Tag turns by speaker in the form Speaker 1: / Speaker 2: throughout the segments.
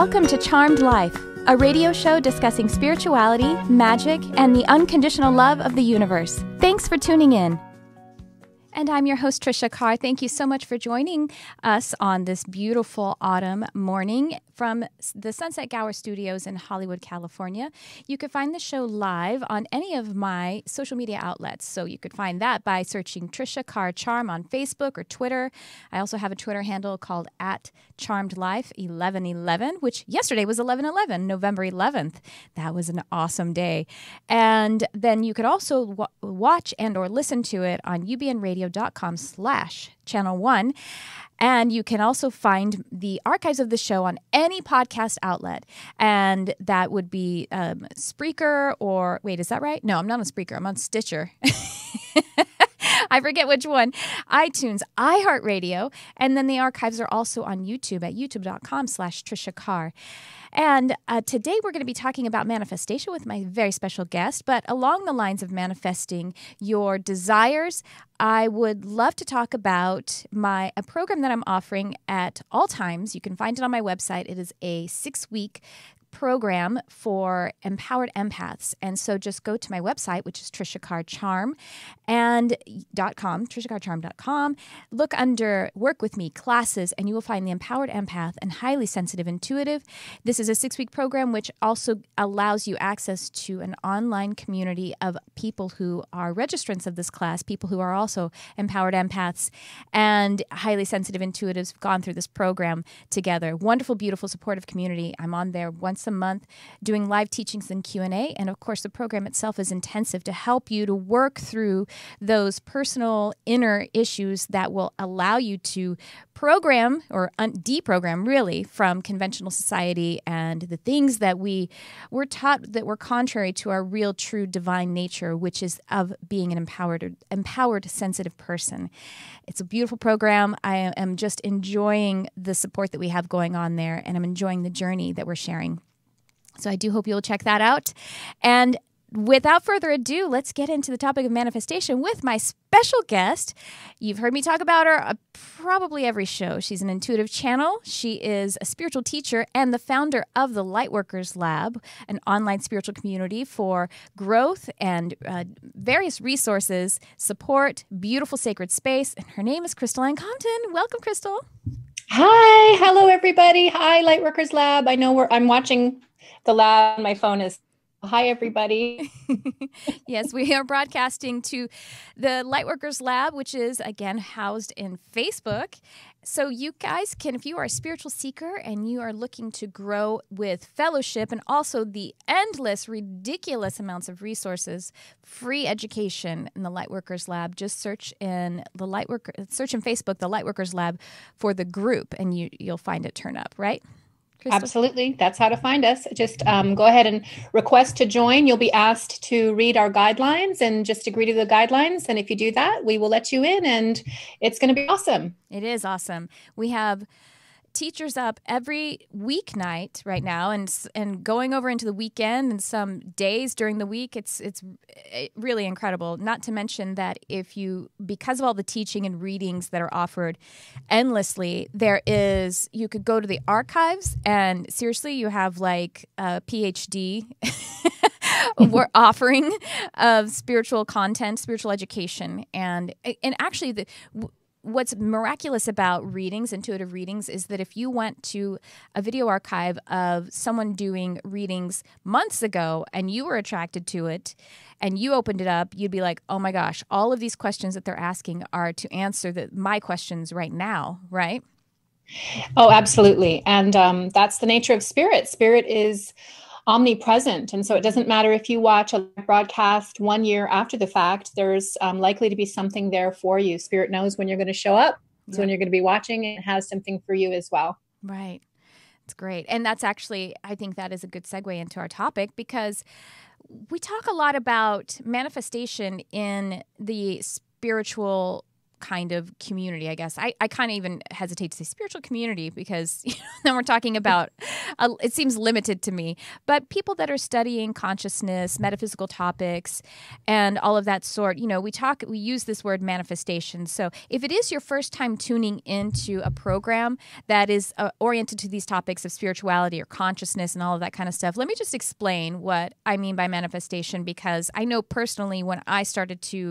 Speaker 1: Welcome to Charmed Life, a radio show discussing spirituality, magic, and the unconditional love of the universe. Thanks for tuning in. And I'm your host, Tricia Carr. Thank you so much for joining us on this beautiful autumn morning from the Sunset Gower Studios in Hollywood, California. You can find the show live on any of my social media outlets. So you could find that by searching Tricia Carr Charm on Facebook or Twitter. I also have a Twitter handle called @CharmedLife1111, which yesterday was 11/11, November 11th. That was an awesome day. And then you could also watch and or listen to it on ubnradio.com/channel 1. And you can also find the archives of the show on any podcast outlet. And that would be Spreaker or, wait, is that right? No, I'm not on Spreaker. I'm on Stitcher. I forget which one. iTunes, iHeartRadio. And then the archives are also on YouTube at youtube.com/Tricia Carr. And today we're going to be talking about manifestation with my very special guest. But along the lines of manifesting your desires, I would love to talk about a program that I'm offering at all times. You can find it on my website. It is a 6-week program for empowered empaths. And so just go to my website, which is triciacarcharm.com, triciacarcharm.com. Look under Work With Me classes, and you will find the Empowered Empath and Highly Sensitive Intuitive. This is a 6-week program which also allows you access to an online community of people who are registrants of this class, people who are also empowered empaths and highly sensitive intuitives have gone through this program together. Wonderful, beautiful, supportive community. I'm on there once a month doing live teachings and Q&A. And of course, the program itself is intensive to help you to work through those personal inner issues that will allow you to program or deprogram really from conventional society and the things that we were taught that were contrary to our real, true, divine nature, which is of being an empowered, sensitive person. It's a beautiful program. I am just enjoying the support that we have going on there, and I'm enjoying the journey that we're sharing. So I do hope you'll check that out. And without further ado, let's get into the topic of manifestation with my special guest. You've heard me talk about her probably every show. She's an intuitive channel. She is a spiritual teacher and the founder of the Lightworkers Lab, an online spiritual community for growth and various resources, support, beautiful sacred space. And her name is Crystal Anne Compton. Welcome, Crystal.
Speaker 2: Hi. Hello, everybody. Hi, Lightworkers Lab. I know I'm watching the lab. My phone is. Hi, everybody.
Speaker 1: Yes, we are broadcasting to the Lightworkers Lab, which is, again, housed in Facebook. So you guys can, if you are a spiritual seeker and you are looking to grow with fellowship and also the endless, ridiculous amounts of resources, free education in the Lightworkers Lab, just search in Facebook, the Lightworkers Lab for the group, and you'll find it turn up, right? Crystal?
Speaker 2: Absolutely. That's how to find us. Just go ahead and request to join. You'll be asked to read our guidelines and just agree to the guidelines. And if you do that, we will let you in, and it's going to be awesome.
Speaker 1: It is awesome. We have teachers up every weeknight right now and going over into the weekend and some days during the week. It's really incredible. Not to mention that because of all the teaching and readings that are offered endlessly, you could go to the archives and seriously, you have like a PhD we're offering of spiritual content, spiritual education. And actually what's miraculous about intuitive readings, is that if you went to a video archive of someone doing readings months ago and you were attracted to it and you opened it up, you'd be like, oh my gosh, all of these questions that they're asking are to answer my questions right now, right?
Speaker 2: Oh, absolutely. And that's the nature of spirit. Spirit is omnipresent. And so it doesn't matter if you watch a broadcast 1 year after the fact, there's likely to be something there for you. Spirit knows when you're going to show up. It's when you're going to be watching, and it has something for you as well.
Speaker 1: Right. It's great. And that's actually, I think that is a good segue into our topic, because we talk a lot about manifestation in the spiritual kind of community, I guess. I kind of even hesitate to say spiritual community because then we're talking about, it seems limited to me, but people that are studying consciousness, metaphysical topics, and all of that sort. We use this word manifestation. So if it is your first time tuning into a program that is oriented to these topics of spirituality or consciousness and all of that kind of stuff, let me just explain what I mean by manifestation, because I know personally when I start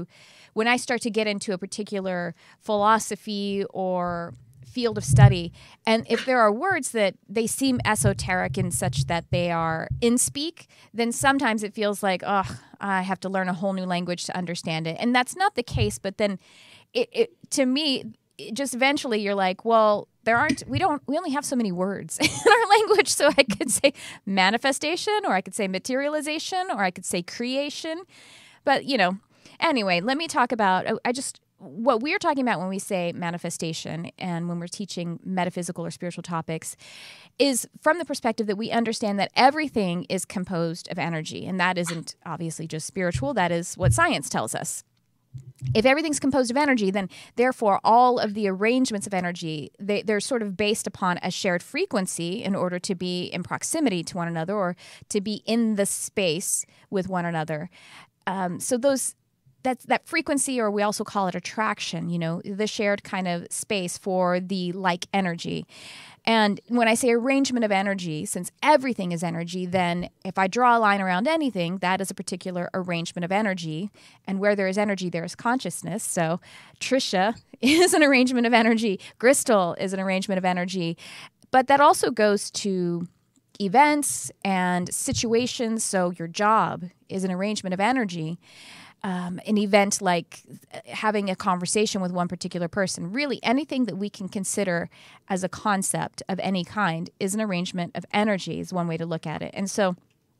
Speaker 1: to get into a particular philosophy or field of study, and if there are words that they seem esoteric in such that they are in speak, then sometimes it feels like, oh, I have to learn a whole new language to understand it. And that's not the case, but then to me, just eventually you're like, well, we only have so many words in our language. So I could say manifestation, or I could say materialization, or I could say creation. But, anyway, let me talk about, what we're talking about when we say manifestation and when we're teaching metaphysical or spiritual topics is from the perspective that we understand that everything is composed of energy. And that isn't obviously just spiritual. That is what science tells us. If everything's composed of energy, then therefore all of the arrangements of energy, they're sort of based upon a shared frequency in order to be in proximity to one another or to be in the space with one another. So that frequency, or we also call it attraction, the shared kind of space for the like energy. And when I say arrangement of energy, since everything is energy, then if I draw a line around anything, that is a particular arrangement of energy. And where there is energy, there is consciousness. So Tricia is an arrangement of energy. Crystal is an arrangement of energy. But that also goes to events and situations. So your job is an arrangement of energy. An event like having a conversation with one particular person, really anything that we can consider as a concept of any kind is an arrangement of energy, is one way to look at it. And so,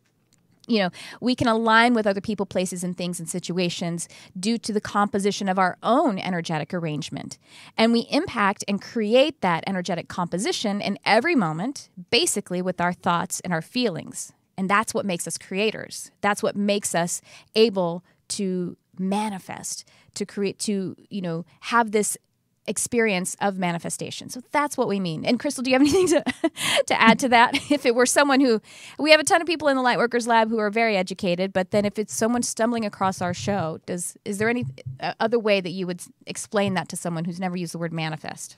Speaker 1: we can align with other people, places, and things and situations due to the composition of our own energetic arrangement. And we impact and create that energetic composition in every moment, basically with our thoughts and our feelings. And that's what makes us creators. That's what makes us able to manifest, to create, to, have this experience of manifestation. So that's what we mean. And Crystal, do you have anything to add to that? If it were someone we have a ton of people in the Lightworkers Lab who are very educated, but then if it's someone stumbling across our show, is there any other way that you would explain that to someone who's never used the word manifest?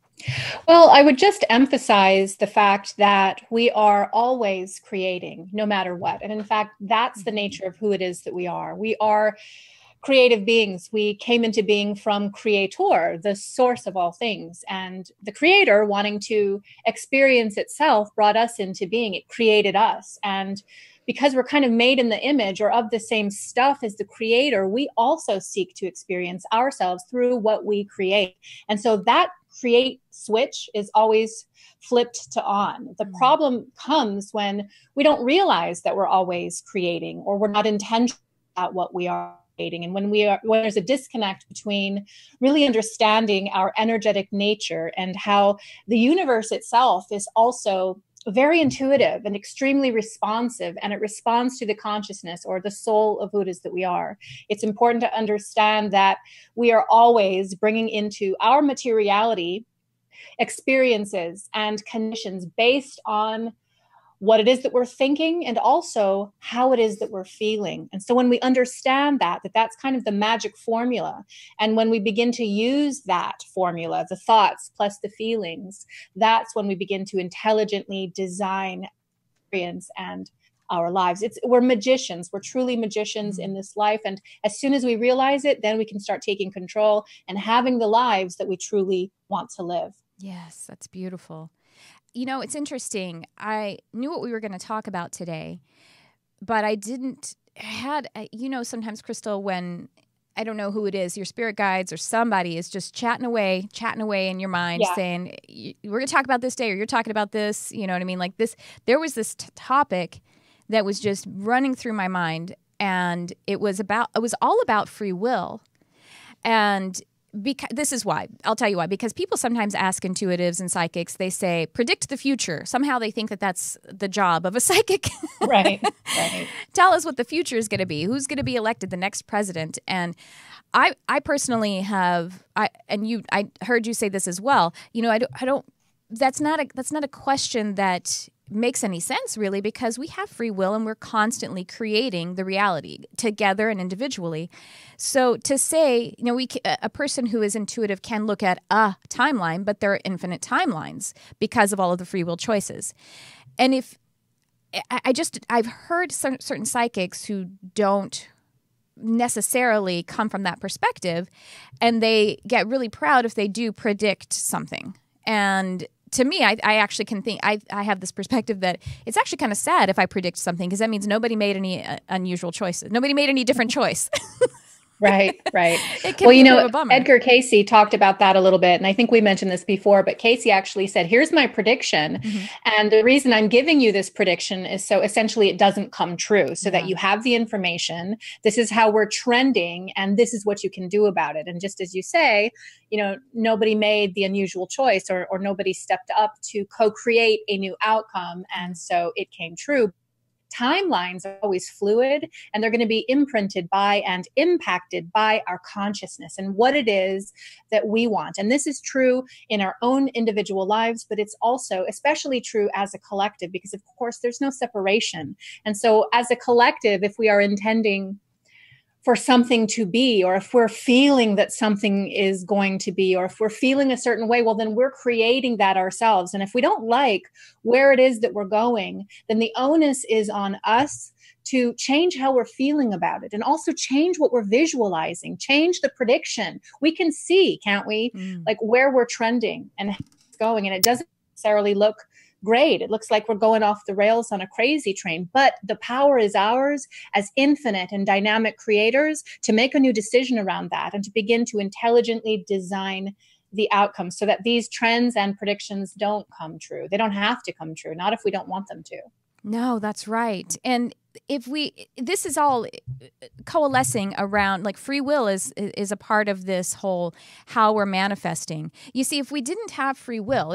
Speaker 2: Well, I would just emphasize the fact that we are always creating, no matter what. And in fact, that's the nature of who it is that we are. We are creative beings. We came into being from Creator, the source of all things. And the Creator, wanting to experience itself, brought us into being. It created us. And because we're kind of made in the image or of the same stuff as the Creator, we also seek to experience ourselves through what we create. And so that create switch is always flipped to on. The problem comes when we don't realize that we're always creating, or we're not intentional about what we are creating. And when there's a disconnect between really understanding our energetic nature and how the universe itself is also very intuitive and extremely responsive, and it responds to the consciousness or the soul of who it is that we are. It's important to understand that we are always bringing into our materiality experiences and conditions based on what it is that we're thinking and also how it is that we're feeling. And so when we understand that's kind of the magic formula, and when we begin to use that formula, the thoughts plus the feelings, that's when we begin to intelligently design experience and our lives. We're magicians. We're truly magicians in this life. And as soon as we realize it, then we can start taking control and having the lives that we truly want to live.
Speaker 1: Yes, that's beautiful. It's interesting. I knew what we were going to talk about today, but I didn't sometimes, Crystal, when I don't know who it is, your spirit guides or somebody is just chatting away in your mind, saying, we're going to talk about this day, or you're talking about this, you know what I mean? Like this, there was this topic that was just running through my mind, and it was all about free will. And because this is why. I'll tell you why. Because people sometimes ask intuitives and psychics, they say, predict the future. Somehow they think that that's the job of a psychic.
Speaker 2: Right.
Speaker 1: Tell us what the future is going to be. Who's going to be elected the next president? And I personally have, I heard you say this as well. You know, I don't. That's not a question that makes any sense, really, because we have free will and we're constantly creating the reality together and individually. So to say, you know, a person who is intuitive can look at a timeline, but there are infinite timelines because of all of the free will choices. And if I've heard certain psychics who don't necessarily come from that perspective, and they get really proud if they do predict something. And to me, I actually can think, I have this perspective that it's actually kind of sad if I predict something, because that means nobody made any unusual choices. Nobody made any different choice.
Speaker 2: Right.
Speaker 1: It can
Speaker 2: Well,
Speaker 1: be
Speaker 2: you
Speaker 1: a bit of
Speaker 2: know,
Speaker 1: a bummer.
Speaker 2: Edgar Casey talked about that a little bit, and I think we mentioned this before, but Casey actually said, here's my prediction.
Speaker 1: Mm-hmm.
Speaker 2: And the reason I'm giving you this prediction is so essentially it doesn't come true, so that
Speaker 1: Yeah.
Speaker 2: you have the information. This is how we're trending, and this is what you can do about it. And just as you say, you know, nobody made the unusual choice, or nobody stepped up to co-create a new outcome. And so it came true. Timelines are always fluid, and they're going to be imprinted by and impacted by our consciousness and what it is that we want. And this is true in our own individual lives, but it's also especially true as a collective, because of course there's no separation. And so as a collective, if we are intending for something to be, or if we're feeling that something is going to be, or if we're feeling a certain way, well, then we're creating that ourselves. And if we don't like where it is that we're going, then the onus is on us to change how we're feeling about it, and also change what we're visualizing, change the prediction. We can see, can't we, like where we're trending and how it's going. And it doesn't necessarily look great. It looks like we're going off the rails on a crazy train, but the power is ours as infinite and dynamic creators to make a new decision around that, and to begin to intelligently design the outcomes so that these trends and predictions don't come true. They don't have to come true, not if we don't want them to.
Speaker 1: No, that's right. And this is all coalescing around, like, free will is a part of this whole how we're manifesting. You see, if we didn't have free will,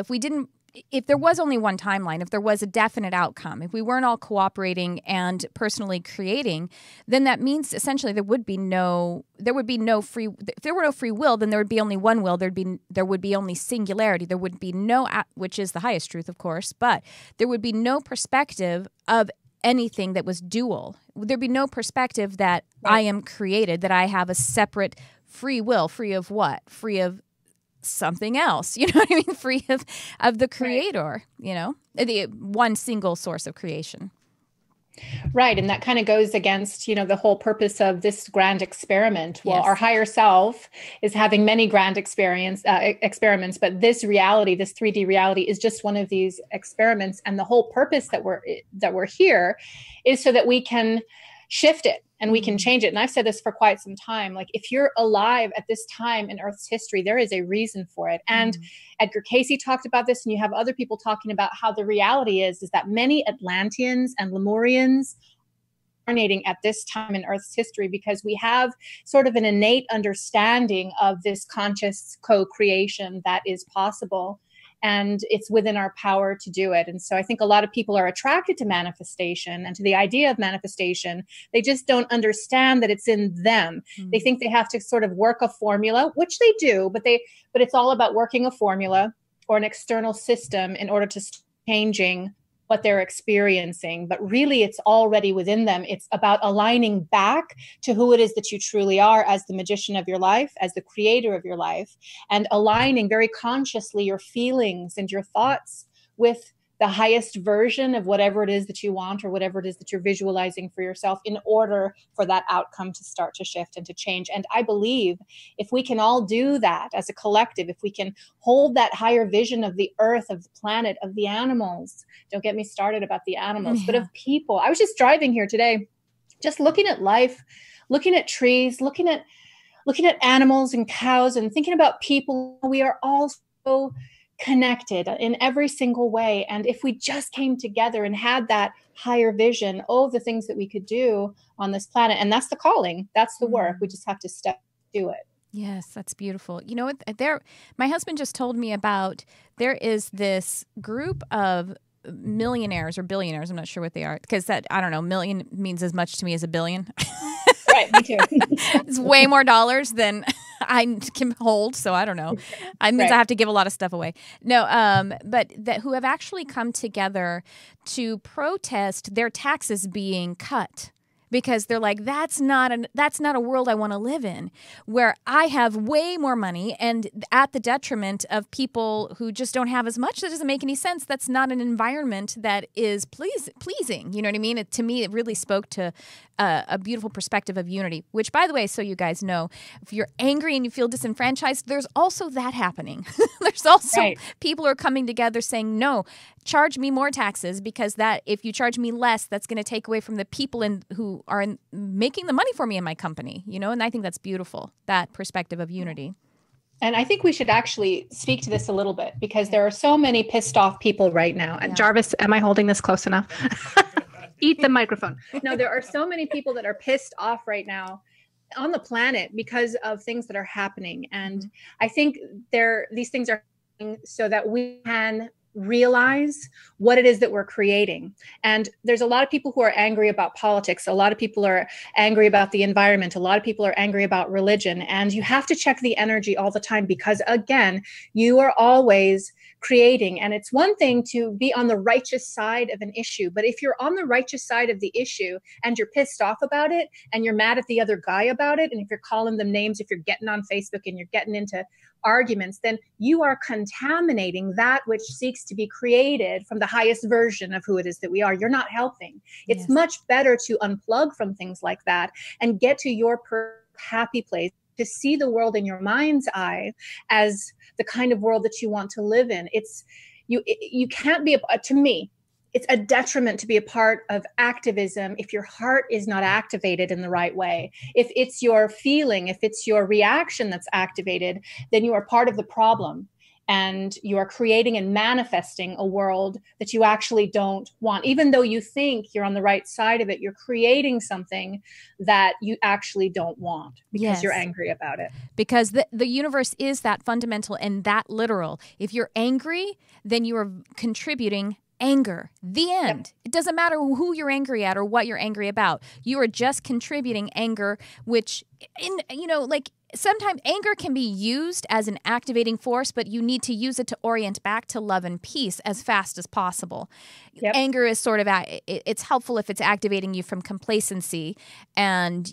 Speaker 1: if there was only one timeline, if there was a definite outcome, if we weren't all cooperating and personally creating, then that means essentially there would be no free. If there were no free will, then there would be only one will. There would be only singularity. There would be no, which is the highest truth, of course, but there would be no perspective of anything that was dual. There'd be no perspective that I am created, that I have a separate free will. Free of what? Free of something else, you know what I mean? Free of the creator, you know, the one single source of creation.
Speaker 2: Right. And that kind of goes against, you know, the whole purpose of this grand experiment. Well,
Speaker 1: Yes.
Speaker 2: Our higher self is having many grand experiments, but this reality, this 3D reality, is just one of these experiments. And the whole purpose that we're here is so that we can shift it and we can change it. And I've said this for quite some time. Like, if you're alive at this time in Earth's history, there is a reason for it. And Edgar Casey talked about this, and you have other people talking about how the reality is that many Atlanteans and Lemurians are incarnating at this time in Earth's history, because we have sort of an innate understanding of this conscious co-creation that is possible. And it's within our power to do it. And so I think a lot of people are attracted to manifestation and to the idea of manifestation. They just don't understand that it's in them. They think they have to sort of work a formula, which they do, but it's all about working a formula or an external system in order to changing what they're experiencing. But really, it's already within them. It's about aligning back to who it is that you truly are as the magician of your life, as the creator of your life, and aligning very consciously your feelings and your thoughts with the highest version of whatever it is that you want, or whatever it is that you're visualizing for yourself, in order for that outcome to start to shift and to change. And I believe if we can all do that as a collective, if we can hold that higher vision of the earth, of the planet, of the animals, don't get me started about the animals, but of people. I was just driving here today, just looking at life, looking at trees, looking at animals and cows, and thinking about people. We are all so connected in every single way. And if we just came together and had that higher vision, the things that we could do on this planet. And that's the calling. That's the work. We just have to step to it.
Speaker 1: Yes, that's beautiful. You know what? My husband just told me about there is this group of millionaires or billionaires. I'm not sure what they are because I don't know, million means as much to me as a billion.
Speaker 2: Right, me too.
Speaker 1: It's way more dollars than I can hold, so I don't know. I means I have to give a lot of stuff away. No, but that who have actually come together to protest their taxes being cut. Because they're like, that's not a world I want to live in, where I have way more money and at the detriment of people who just don't have as much. That doesn't make any sense. That's not an environment that is pleasing. You know what I mean? To me, it really spoke to a beautiful perspective of unity, which, by the way, so you guys know, if you're angry and you feel disenfranchised, there's also that happening. There's also people are coming together saying, no, charge me more taxes because that if you charge me less, that's going to take away from the people who are making the money for me in my company, you know? And I think that's beautiful, that perspective of unity.
Speaker 2: And I think we should actually speak to this a little bit because there are so many pissed off people right now. And Jarvis, am I holding this close enough? Eat the microphone. No, there are so many people that are pissed off right now on the planet because of things that are happening. And I think these things are happening so that we can realize what it is that we're creating. And there's a lot of people who are angry about politics. A lot of people are angry about the environment. A lot of people are angry about religion. And you have to check the energy all the time because, again, you are always creating. And it's one thing to be on the righteous side of an issue, but if you're on the righteous side of the issue and you're pissed off about it and you're mad at the other guy about it, and if you're calling them names, if you're getting on Facebook and you're getting into arguments, then you are contaminating that which seeks to be created from the highest version of who it is that we are. You're not helping. It's much better to unplug from things like that and get to your happy place, to see the world in your mind's eye as the kind of world that you want to live in. You can't be, to me, it's a detriment to be a part of activism if your heart is not activated in the right way. If it's your feeling, if it's your reaction that's activated, then you are part of the problem. And you are creating and manifesting a world that you actually don't want. Even though you think you're on the right side of it, you're creating something that you actually don't want because you're angry about it.
Speaker 1: Because the universe is that fundamental and that literal. If you're angry, then you are contributing anger. The end. It doesn't matter who you're angry at or what you're angry about. You are just contributing anger, which, sometimes anger can be used as an activating force, but you need to use it to orient back to love and peace as fast as possible. Anger is sort of, it's helpful if it's activating you from complacency and,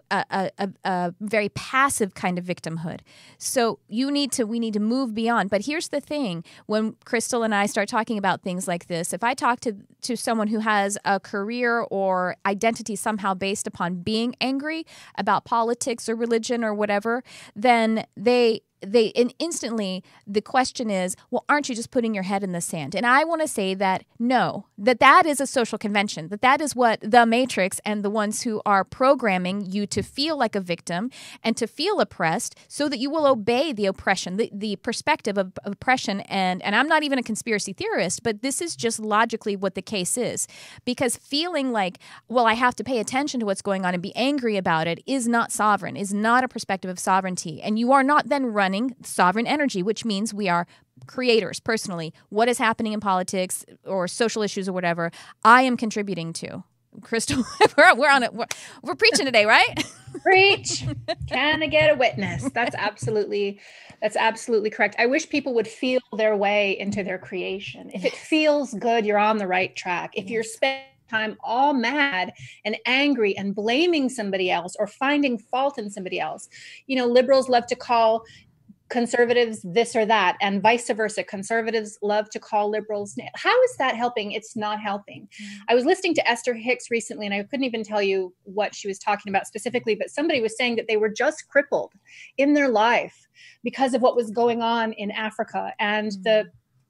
Speaker 1: a very passive kind of victimhood. So we need to move beyond. But here's the thing. When Crystal and I start talking about things like this, if I talk to someone who has a career or identity somehow based upon being angry about politics or religion or whatever, then and instantly the question is, well, aren't you just putting your head in the sand? And I want to say that no, that is a social convention, that is what the Matrix and the ones who are programming you to feel like a victim and to feel oppressed so that you will obey the oppression, the perspective of oppression. And I'm not even a conspiracy theorist, but this is just logically what the case is. Because feeling like, well, I have to pay attention to what's going on and be angry about it is not sovereign, is not a perspective of sovereignty. And you are not then running sovereign energy, which means we are creators personally. What is happening in politics or social issues or whatever, I am contributing to. Crystal, we're on it. We're preaching today, right?
Speaker 2: Preach. Can I get a witness? That's absolutely correct. I wish people would feel their way into their creation. If it feels good, you're on the right track. If you're spending time all mad and angry and blaming somebody else or finding fault in somebody else, liberals love to call conservatives this or that, and vice versa. Conservatives love to call liberals. How is that helping? It's not helping. I was listening to Esther Hicks recently, and I couldn't even tell you what she was talking about specifically, but somebody was saying that they were just crippled in their life because of what was going on in Africa and the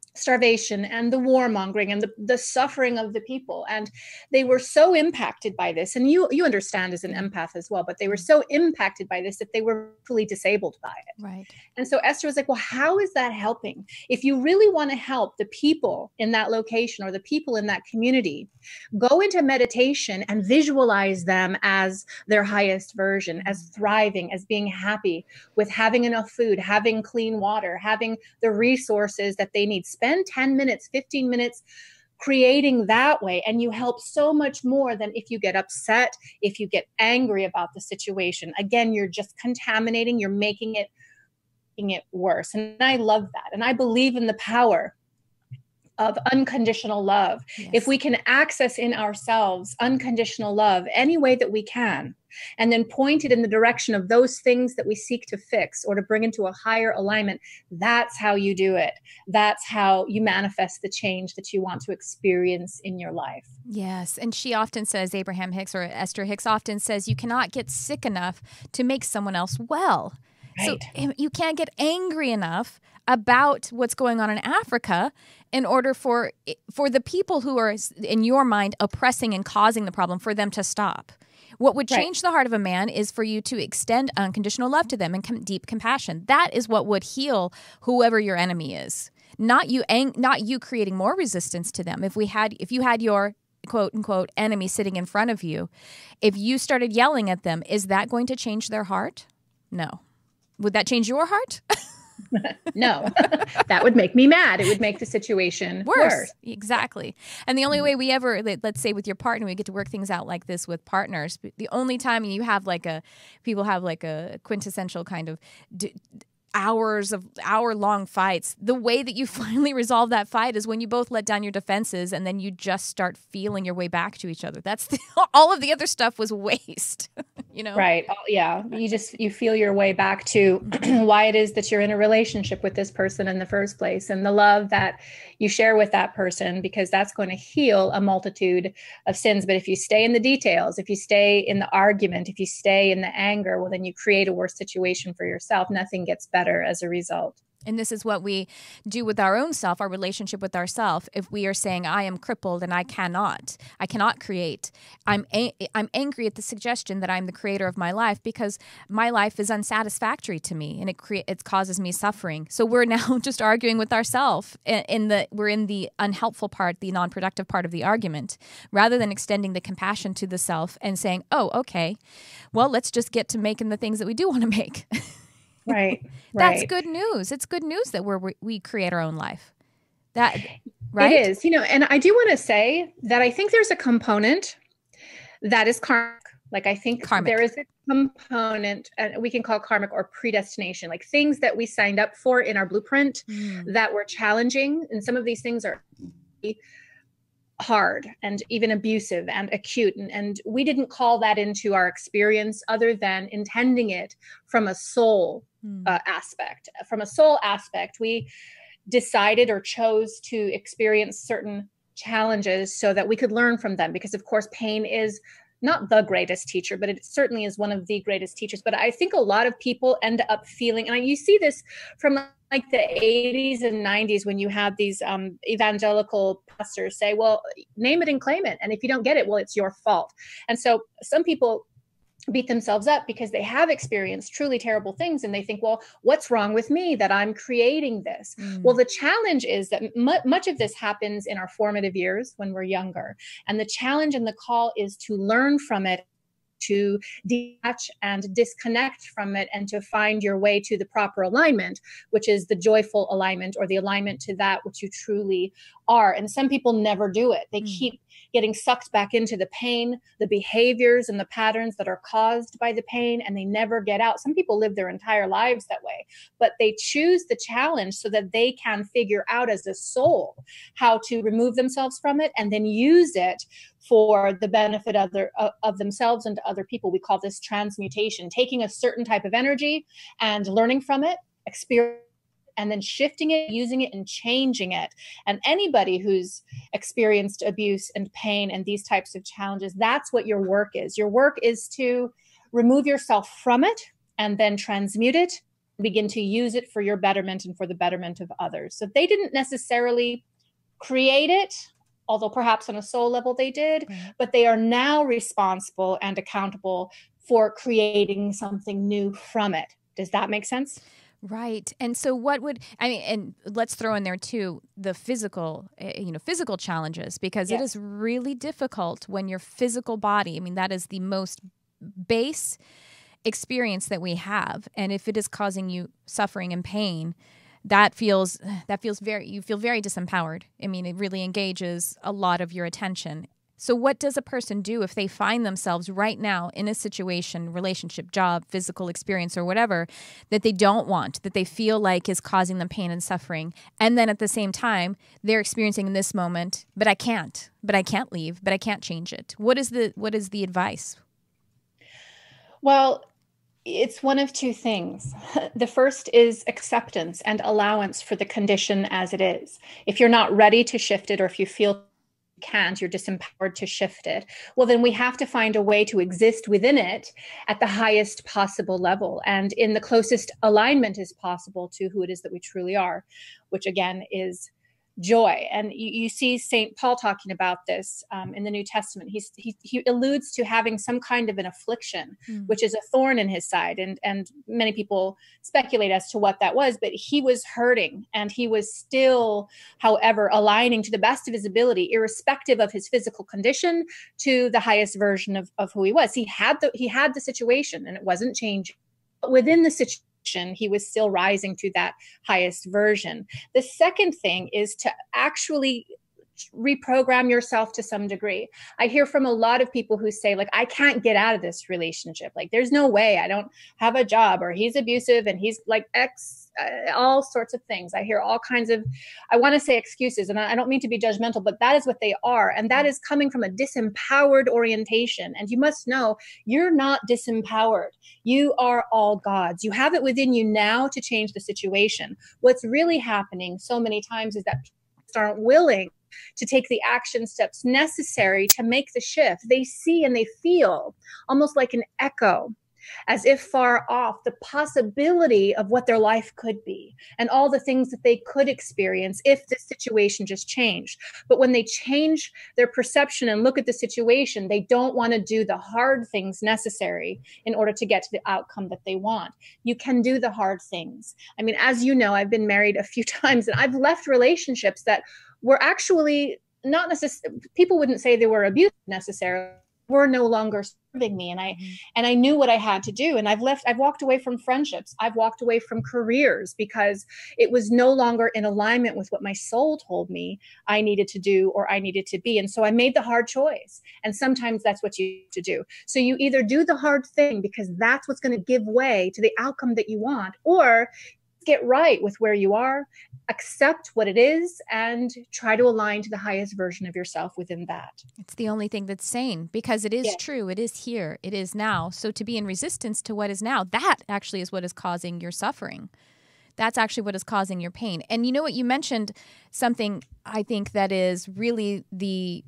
Speaker 2: starvation and the warmongering and the suffering of the people. And they were so impacted by this. And you understand as an empath as well, but they were so impacted by this that they were fully disabled by it.
Speaker 1: Right.
Speaker 2: And so Esther was like, well, how is that helping? If you really want to help the people in that location or the people in that community, go into meditation and visualize them as their highest version, as thriving, as being happy with having enough food, having clean water, having the resources that they need. Spend 10 minutes, 15 minutes creating that way. And you help so much more than if you get upset, if you get angry about the situation. Again, you're just contaminating, you're making it worse. And I love that. And I believe in the power of unconditional love. Yes. If we can access in ourselves unconditional love any way that we can, and then point it in the direction of those things that we seek to fix or to bring into a higher alignment, that's how you do it. That's how you manifest the change that you want to experience in your life.
Speaker 1: Yes. And she often says, Abraham Hicks or Esther Hicks often says, you cannot get sick enough to make someone else well. Right. So you can't get angry enough about what's going on in Africa in order for the people who are, in your mind, oppressing and causing the problem, for them to stop. What would change the heart of a man is for you to extend unconditional love to them and deep compassion. That is what would heal whoever your enemy is. Not you creating more resistance to them. If you had your quote unquote enemy sitting in front of you, if you started yelling at them, is that going to change their heart? No. Would that change your heart?
Speaker 2: No, that would make me mad. It would make the situation worse.
Speaker 1: Exactly. And the only way we ever, let's say with your partner, we get to work things out like this with partners. The only time you have people have like a quintessential kind of hour-long fights. The way that you finally resolve that fight is when you both let down your defenses and then you just start feeling your way back to each other. That's all of the other stuff was waste, you know?
Speaker 2: Right. Oh, yeah. You feel your way back to why it is that you're in a relationship with this person in the first place, and the love that you share with that person, because that's going to heal a multitude of sins. But if you stay in the details, if you stay in the argument, if you stay in the anger, well, then you create a worse situation for yourself. Nothing gets better as a result.
Speaker 1: And this is what we do with our own self, our relationship with ourself. If we are saying, I am crippled and I cannot create, I'm angry at the suggestion that I'm the creator of my life because my life is unsatisfactory to me and it causes me suffering. So we're now just arguing with ourselves. We're in the unhelpful part, the non-productive part of the argument, rather than extending the compassion to the self and saying, oh, okay, well, let's just get to making the things that we do want to make.
Speaker 2: Right.
Speaker 1: That's good news. It's good news that we create our own life. Right?
Speaker 2: It is, and I do want to say that I think there's a component that is karmic. Like I think there is a component we can call karmic or predestination, like things that we signed up for in our blueprint that were challenging. And some of these things are hard and even abusive and acute. And we didn't call that into our experience other than intending it from a soul aspect. From a soul aspect, we decided or chose to experience certain challenges so that we could learn from them. Because of course, pain is not the greatest teacher, but it certainly is one of the greatest teachers. But I think a lot of people end up feeling, and you see this from like the 80s and 90s when you have these evangelical pastors say, well, name it and claim it. And if you don't get it, well, it's your fault. And so some people beat themselves up because they have experienced truly terrible things. And they think, well, what's wrong with me that I'm creating this? Well, the challenge is that much of this happens in our formative years when we're younger. And the challenge and the call is to learn from it, to detach and disconnect from it, and to find your way to the proper alignment, which is the joyful alignment or the alignment to that which you truly are. And some people never do it. They keep getting sucked back into the pain, the behaviors and the patterns that are caused by the pain, and they never get out. Some people live their entire lives that way, but they choose the challenge so that they can figure out as a soul how to remove themselves from it and then use it for the benefit of themselves and to other people. We call this transmutation, taking a certain type of energy and learning from it, experience, and then shifting it, using it, and changing it. And anybody who's experienced abuse and pain and these types of challenges, that's what your work is. Your work is to remove yourself from it and then transmute it, begin to use it for your betterment and for the betterment of others. So they didn't necessarily create it, although perhaps on a soul level they did, right. But they are now responsible and accountable for creating something new from it. Does that make sense?
Speaker 1: Right. And so and let's throw in there too, the physical challenges, because It is really difficult when your physical body, that is the most base experience that we have. And if it is causing you suffering and pain, you feel very disempowered. It really engages a lot of your attention. So what does a person do if they find themselves right now in a situation, relationship, job, physical experience, or whatever, that they don't want, that they feel like is causing them pain and suffering, and then at the same time, they're experiencing in this moment, but I can't leave, but I can't change it. What is the advice?
Speaker 2: Well, it's one of two things. The first is acceptance and allowance for the condition as it is. If you're not ready to shift it, or if you feel you're disempowered to shift it, well, then we have to find a way to exist within it at the highest possible level and in the closest alignment as possible to who it is that we truly are, which again is joy. And you see St. Paul talking about this in the New Testament. He alludes to having some kind of an affliction, which is a thorn in his side. And many people speculate as to what that was, but he was hurting, and he was still, however, aligning to the best of his ability, irrespective of his physical condition, to the highest version of who he was. He had the situation, and it wasn't changing. But within the situation, he was still rising to that highest version. The second thing is to actually reprogram yourself to some degree. I hear from a lot of people who say, like, I can't get out of this relationship. Like, there's no way. I don't have a job, or he's abusive and he's like all sorts of things. I hear all kinds of, I want to say excuses, and I don't mean to be judgmental, but that is what they are. And that is coming from a disempowered orientation. And you must know, you're not disempowered. You are all God's. You have it within you now to change the situation. What's really happening so many times is that people aren't willing to take the action steps necessary to make the shift. They see and they feel almost like an echo, as if far off, the possibility of what their life could be and all the things that they could experience if the situation just changed. But when they change their perception and look at the situation, they don't want to do the hard things necessary in order to get to the outcome that they want. You can do the hard things. As you know, I've been married a few times, and I've left relationships that were actually not necessarily, people wouldn't say they were abusive necessarily, were no longer serving me. And I knew what I had to do. And I've walked away from friendships. I've walked away from careers because it was no longer in alignment with what my soul told me I needed to do or I needed to be. And so I made the hard choice. And sometimes that's what you need to do. So you either do the hard thing because that's what's going to give way to the outcome that you want, or get right with where you are, accept what it is, and try to align to the highest version of yourself within that.
Speaker 1: It's the only thing that's sane, because it is true. It is here. It is now. So to be in resistance to what is now, that actually is what is causing your suffering. That's actually what is causing your pain. And you know what? You mentioned something I think that is really the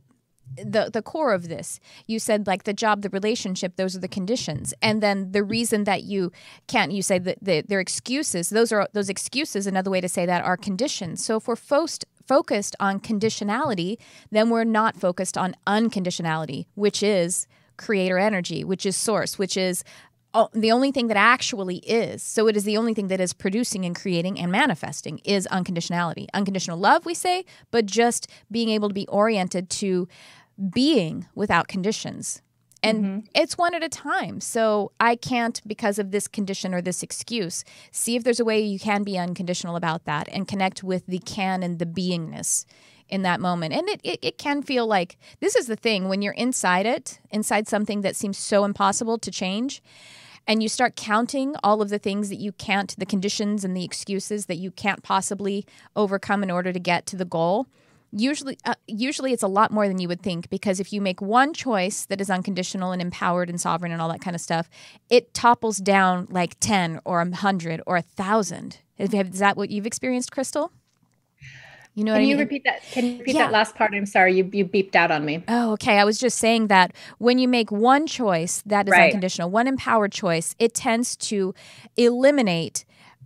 Speaker 1: core of this. You said, like, the job, the relationship, those are the conditions. And then the reason that you can't, you say that they're excuses. Those excuses, another way to say that, are conditions. So if we're focused on conditionality, then we're not focused on unconditionality, which is creator energy, which is source, which is the only thing that actually is. So it is the only thing that is producing and creating and manifesting is unconditionality. Unconditional love, we say, but just being able to be oriented to being without conditions. And it's one at a time. So I can't, because of this condition or this excuse, see if there's a way you can be unconditional about that and connect with the can and the beingness in that moment. And it can feel like, this is the thing, when you're inside something that seems so impossible to change, and you start counting all of the things that you can't, the conditions and the excuses that you can't possibly overcome in order to get to the goal. Usually it's a lot more than you would think, because if you make one choice that is unconditional and empowered and sovereign and all that kind of stuff, it topples down like 10 or 100 or 1,000. Is that what you've experienced, Crystal? You know what I mean?
Speaker 2: Can you repeat that? Can you repeat that last part? I'm sorry, you beeped out on me.
Speaker 1: Oh, okay. I was just saying that when you make one choice that is unconditional, one empowered choice, it tends to eliminate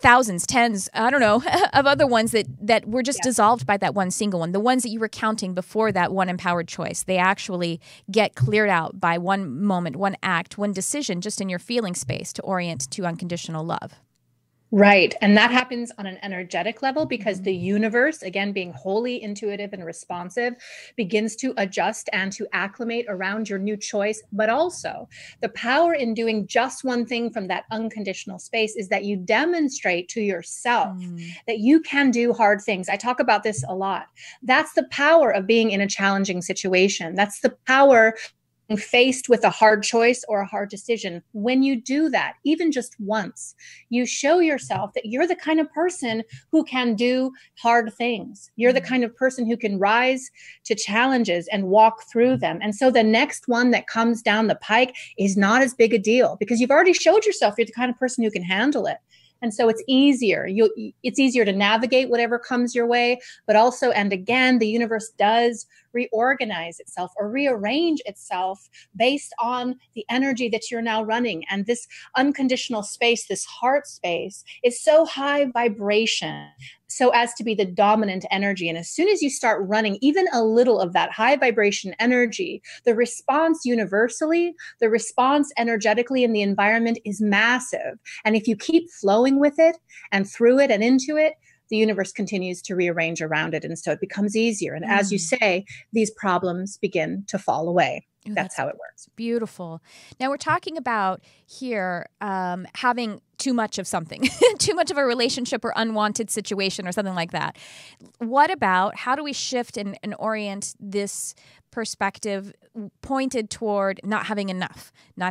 Speaker 1: thousands, tens, I don't know, of other ones that were just dissolved by that one single one. The ones that you were counting before that one empowered choice, they actually get cleared out by one moment, one act, one decision just in your feeling space to orient to unconditional love.
Speaker 2: Right. And that happens on an energetic level because the universe, again, being wholly intuitive and responsive, begins to adjust and to acclimate around your new choice. But also the power in doing just one thing from that unconditional space is that you demonstrate to yourself that you can do hard things. I talk about this a lot. That's the power of being in a challenging situation. That's the power faced with a hard choice or a hard decision. When you do that, even just once, you show yourself that you're the kind of person who can do hard things. You're the kind of person who can rise to challenges and walk through them. And so the next one that comes down the pike is not as big a deal because you've already showed yourself you're the kind of person who can handle it. And so it's easier. It's easier to navigate whatever comes your way, but also, and again, the universe does reorganize itself or rearrange itself based on the energy that you're now running. And this unconditional space, this heart space, is so high vibration, so as to be the dominant energy. And as soon as you start running even a little of that high vibration energy, the response universally, the response energetically in the environment is massive. And if you keep flowing with it and through it and into it, the universe continues to rearrange around it. And so it becomes easier. And as you say, these problems begin to fall away.
Speaker 1: Ooh,
Speaker 2: that's how it works.
Speaker 1: Beautiful. Now we're talking about here having too much of something, too much of a relationship or unwanted situation or something like that. What about how do we shift and orient this perspective pointed toward not having enough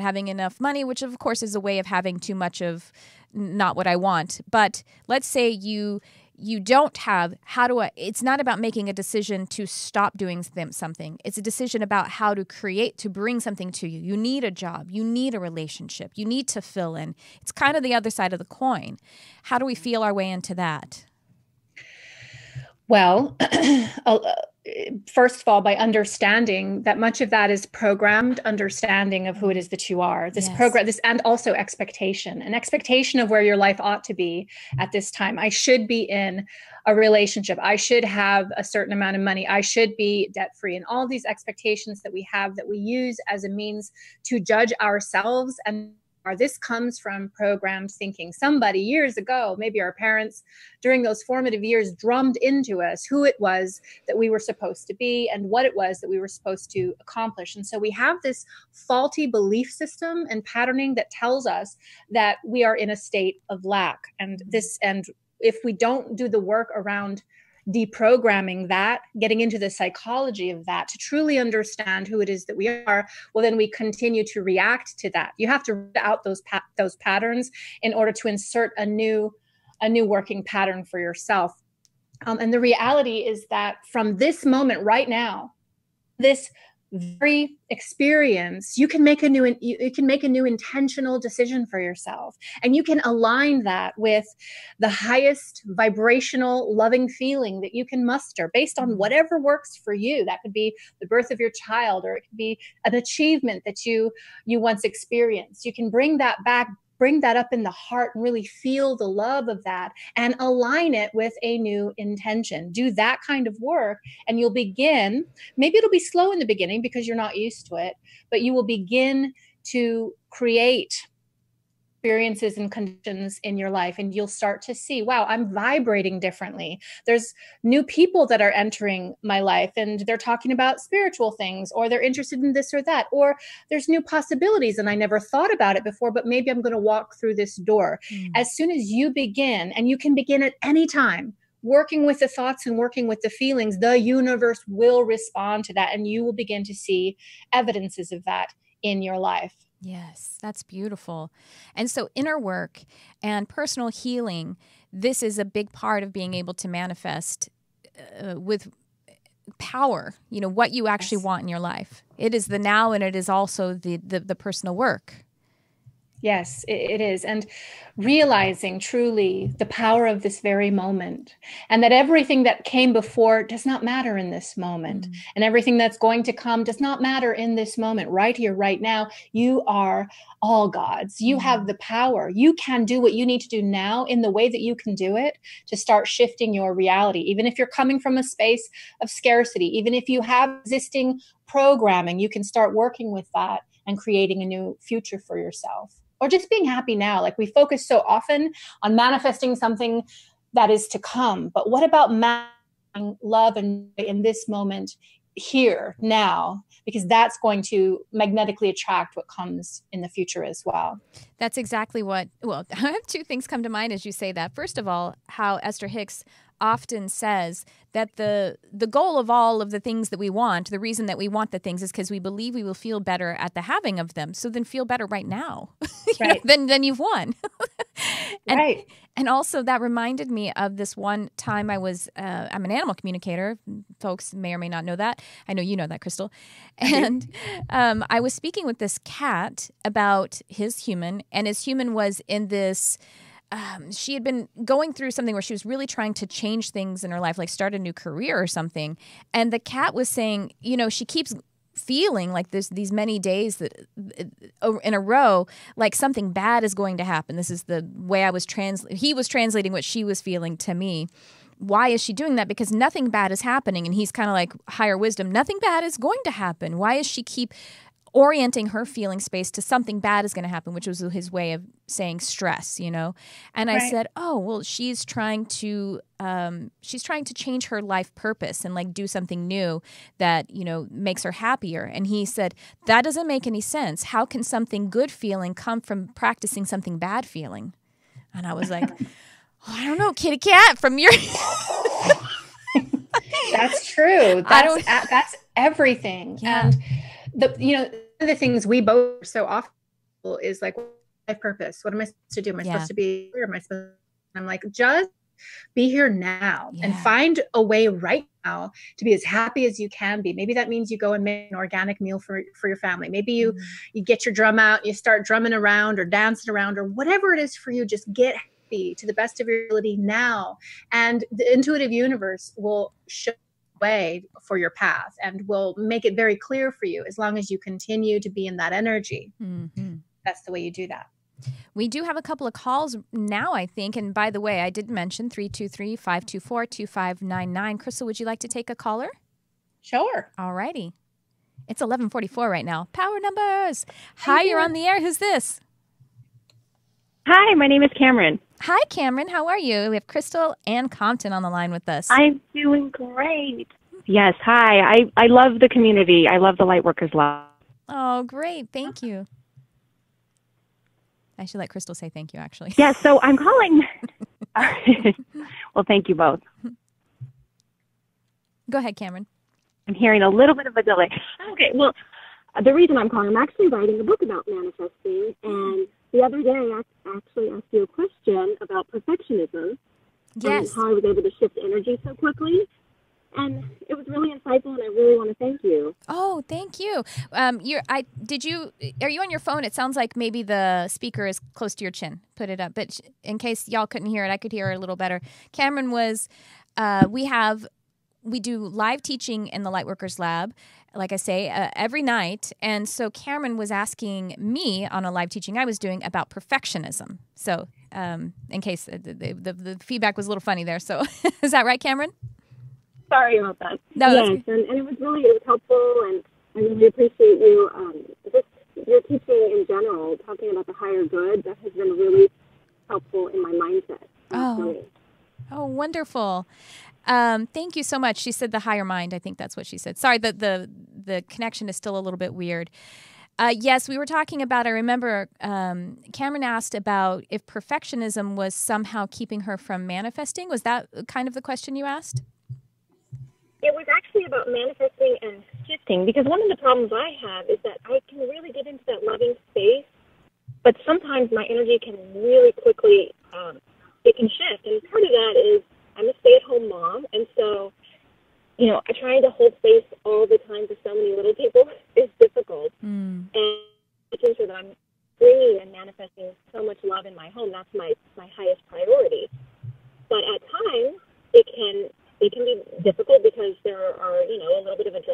Speaker 1: money, which of course is a way of having too much of not what I want. But let's say you don't have, it's not about making a decision to stop doing something. It's a decision about how to create, to bring something to you. You need a job. You need a relationship. You need to fill in. It's kind of the other side of the coin. How do we feel our way into that?
Speaker 2: Well, first of all, by understanding that much of that is programmed understanding of who it is that you are, and also an expectation of where your life ought to be at this time. I should be in a relationship. I should have a certain amount of money. I should be debt free. And all these expectations that we have that we use as a means to judge ourselves, and this comes from programmed thinking. Somebody years ago, maybe our parents during those formative years, drummed into us who it was that we were supposed to be and what it was that we were supposed to accomplish. And so we have this faulty belief system and patterning that tells us that we are in a state of lack. And if we don't do the work around deprogramming that, getting into the psychology of that to truly understand who it is that we are, well, then we continue to react to that. You have to root out those patterns in order to insert a new working pattern for yourself. And the reality is that from this moment right now, this very experience, you can make a new intentional decision for yourself, and you can align that with the highest vibrational loving feeling that you can muster based on whatever works for you. That could be the birth of your child, or it could be an achievement that you once experienced. You can bring that up in the heart and really feel the love of that and align it with a new intention. Do that kind of work, and you'll begin, maybe it'll be slow in the beginning because you're not used to it, but you will begin to create experiences and conditions in your life, and you'll start to see, wow, I'm vibrating differently. There's new people that are entering my life, and they're talking about spiritual things, or they're interested in this or that, or there's new possibilities and I never thought about it before, but maybe I'm going to walk through this door. As soon as you begin, and you can begin at any time, working with the thoughts and working with the feelings, the universe will respond to that, and you will begin to see evidences of that in your life.
Speaker 1: Yes, that's beautiful. And so inner work and personal healing, this is a big part of being able to manifest with power, what you actually want in your life. It is the now, and it is also the personal work.
Speaker 2: Yes, it is. And realizing truly the power of this very moment, and that everything that came before does not matter in this moment. And everything that's going to come does not matter in this moment, right here, right now. You are all gods. You have the power. You can do what you need to do now in the way that you can do it to start shifting your reality. Even if you're coming from a space of scarcity, even if you have existing programming, you can start working with that and creating a new future for yourself. Or just being happy now. Like, we focus so often on manifesting something that is to come. But what about manifesting love and joy in this moment, here, now? Because that's going to magnetically attract what comes in the future as well.
Speaker 1: That's exactly what, well, I have two things come to mind as you say that. First of all, how Esther Hicks often says that the goal of all of the things that we want, the reason that we want the things is because we believe we will feel better at the having of them. So then feel better right now.
Speaker 2: Right.
Speaker 1: Then you've won.
Speaker 2: Right.
Speaker 1: And also that reminded me of this one time I'm an animal communicator. Folks may or may not know that. I know you know that, Crystal. And I was speaking with this cat about his human, and his human was in this... she had been going through something where she was really trying to change things in her life, like start a new career or something. And the cat was saying, she keeps feeling like there's these many days that in a row, like something bad is going to happen. This is the way he was translating what she was feeling to me. Why is she doing that? Because nothing bad is happening. And he's kind of like, higher wisdom, nothing bad is going to happen. Why is she keep orienting her feeling space to something bad is going to happen, which was his way of saying stress, And I said, oh, well, she's trying to change her life purpose and like do something new that, makes her happier. And he said, that doesn't make any sense. How can something good feeling come from practicing something bad feeling? And I was like, I don't know, kitty cat from your...
Speaker 2: That's true. That's everything.
Speaker 1: Yeah.
Speaker 2: And one of the things we both so often is like, life purpose. What am I supposed to do? Am I supposed to be here? I'm like, just be here now and find a way right now to be as happy as you can be. Maybe that means you go and make an organic meal for your family. Maybe you get your drum out, you start drumming around or dancing around or whatever it is for you. Just get happy to the best of your ability now. And the intuitive universe will show way for your path and will make it very clear for you as long as you continue to be in that energy. That's the way you do that.
Speaker 1: We do have a couple of calls now, I think. And by the way, I did mention 323-524-2599. Crystal, would you like to take a caller?
Speaker 2: Sure.
Speaker 1: All righty. It's 11:44 right now. Power numbers. Hi, you're on the air. Who's this?
Speaker 3: Hi, my name is Cameron.
Speaker 1: Hi, Cameron. How are you? We have Crystal Anne Compton on the line with us.
Speaker 3: I'm doing great. Yes, hi. I love the community. I love the Lightworkers Lab.
Speaker 1: Oh, great. Thank you. I should let Crystal say thank you, actually.
Speaker 3: Yes, so I'm calling. Well, thank you both.
Speaker 1: Go ahead, Cameron.
Speaker 3: I'm hearing a little bit of a delay. Okay, well, the reason I'm calling, I'm actually writing a book about manifesting, and the other day I actually asked you a question about perfectionism.
Speaker 1: Yes.
Speaker 3: And how I was able to shift energy so quickly. And it was really insightful, and I really want to thank you.
Speaker 1: Oh, thank you. Are you on your phone? It sounds like maybe the speaker is close to your chin. Put it up. But in case y'all couldn't hear it, I could hear it a little better. Cameron was, we do live teaching in the Lightworkers Lab, like I say, every night. And so Cameron was asking me on a live teaching I was doing about perfectionism. So in case the feedback was a little funny there. So is that right, Cameron?
Speaker 3: Sorry about that.
Speaker 1: No,
Speaker 3: yes, and it was helpful, and I really appreciate you, just your teaching in general, talking about the higher good. That has been really helpful in my mindset.
Speaker 1: Oh, wonderful. Thank you so much. She said the higher mind. I think that's what she said. Sorry, the connection is still a little bit weird. Yes, we were talking about, I remember Cameron asked about if perfectionism was somehow keeping her from manifesting. Was that kind of the question you asked?
Speaker 3: It was actually about manifesting and shifting, because one of the problems I have is that I can really get into that loving space, but sometimes my energy can really quickly, it can shift. And part of that is I'm a stay-at-home mom, and so, trying to hold space all the time for so many little people is difficult. And making sure that I'm bringing and manifesting